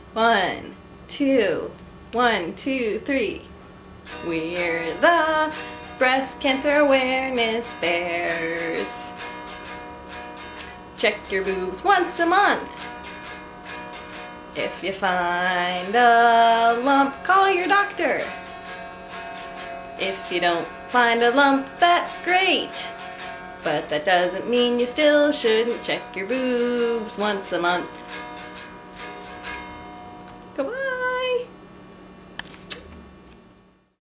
One, two, 1, 2, 3. We're the Breast Cancer Awareness Bears. Check your boobs once a month. If you find a lump, call your doctor. If you don't find a lump, that's great. But that doesn't mean you still shouldn't check your boobs once a month.